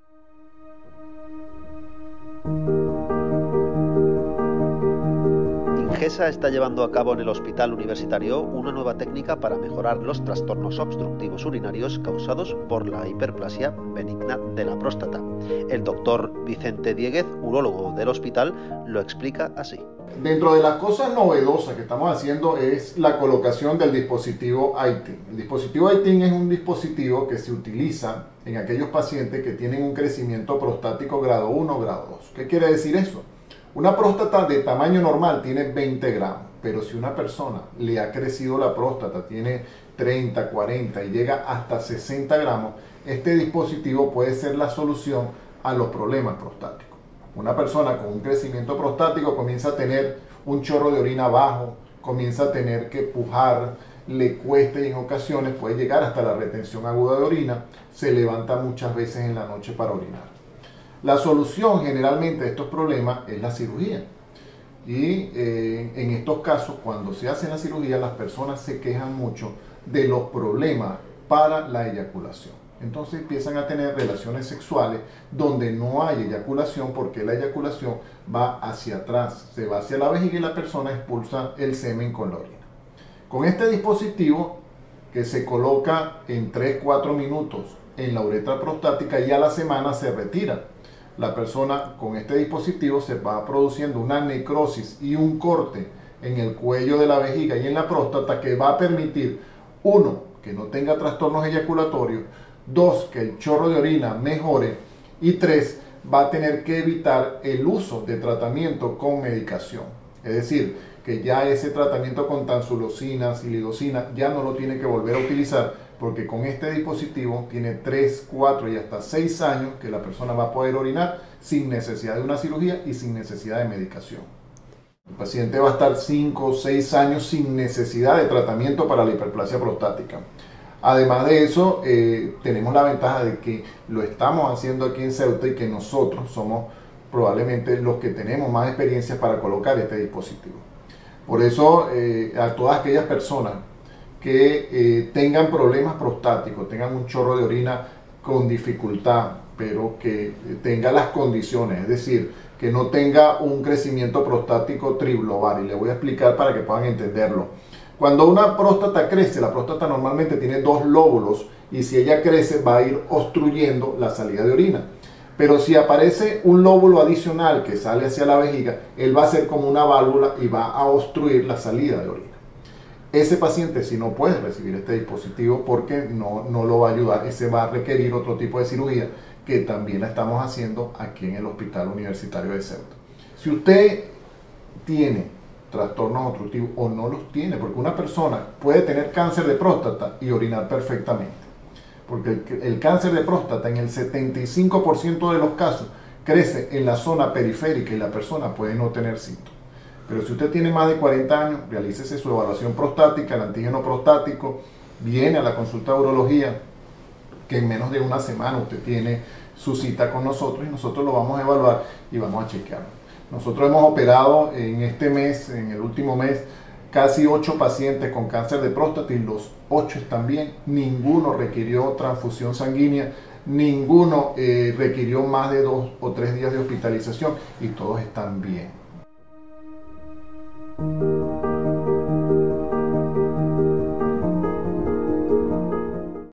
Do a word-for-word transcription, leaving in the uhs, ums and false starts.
Ingesa está llevando a cabo en el Hospital Universitario una nueva técnica para mejorar los trastornos obstructivos urinarios causados por la hiperplasia benigna de la próstata. El doctor Vicente Dieguez, urólogo del hospital, lo explica así. Dentro de las cosas novedosas que estamos haciendo es la colocación del dispositivo I T I N. El dispositivo I T I N es un dispositivo que se utiliza en aquellos pacientes que tienen un crecimiento prostático grado uno o grado dos. ¿Qué quiere decir eso? Una próstata de tamaño normal tiene veinte gramos, pero si una persona le ha crecido la próstata, tiene treinta, cuarenta y llega hasta sesenta gramos, este dispositivo puede ser la solución a los problemas prostáticos. Una persona con un crecimiento prostático comienza a tener un chorro de orina bajo, comienza a tener que pujar, le cuesta y en ocasiones puede llegar hasta la retención aguda de orina, se levanta muchas veces en la noche para orinar. La solución generalmente de estos problemas es la cirugía. Y eh, en estos casos, cuando se hace la cirugía, las personas se quejan mucho de los problemas para la eyaculación. Entonces empiezan a tener relaciones sexuales donde no hay eyaculación porque la eyaculación va hacia atrás, se va hacia la vejiga y la persona expulsa el semen con la orina. Con este dispositivo que se coloca en tres a cuatro minutos en la uretra prostática y a la semana se retira. La persona con este dispositivo se va produciendo una necrosis y un corte en el cuello de la vejiga y en la próstata que va a permitir, uno, que no tenga trastornos eyaculatorios, dos, que el chorro de orina mejore y tres, va a tener que evitar el uso de tratamiento con medicación. Es decir, que ya ese tratamiento con tansulosina, silidosina, ya no lo tiene que volver a utilizar porque con este dispositivo tiene tres, cuatro y hasta seis años que la persona va a poder orinar sin necesidad de una cirugía y sin necesidad de medicación. El paciente va a estar cinco o seis años sin necesidad de tratamiento para la hiperplasia prostática. Además de eso, eh, tenemos la ventaja de que lo estamos haciendo aquí en Ceuta y que nosotros somos probablemente los que tenemos más experiencia para colocar este dispositivo. Por eso, eh, a todas aquellas personas que eh, tengan problemas prostáticos, tengan un chorro de orina con dificultad, pero que tenga las condiciones, es decir, que no tenga un crecimiento prostático triglobar, y le voy a explicar para que puedan entenderlo. Cuando una próstata crece, la próstata normalmente tiene dos lóbulos y si ella crece va a ir obstruyendo la salida de orina. Pero si aparece un lóbulo adicional que sale hacia la vejiga, él va a ser como una válvula y va a obstruir la salida de orina. Ese paciente sí no puede recibir este dispositivo porque no, no lo va a ayudar. Ese va a requerir otro tipo de cirugía que también la estamos haciendo aquí en el Hospital Universitario de Ceuta. Si usted tiene trastornos obstructivos o no los tiene, porque una persona puede tener cáncer de próstata y orinar perfectamente, porque el, el cáncer de próstata en el setenta y cinco por ciento de los casos crece en la zona periférica y la persona puede no tener síntomas. Pero si usted tiene más de cuarenta años, realícese su evaluación prostática, el antígeno prostático, viene a la consulta de urología, que en menos de una semana usted tiene su cita con nosotros y nosotros lo vamos a evaluar y vamos a chequearlo. Nosotros hemos operado en este mes, en el último mes, casi ocho pacientes con cáncer de próstata y los ocho están bien. Ninguno requirió transfusión sanguínea, ninguno eh, requirió más de dos o tres días de hospitalización y todos están bien.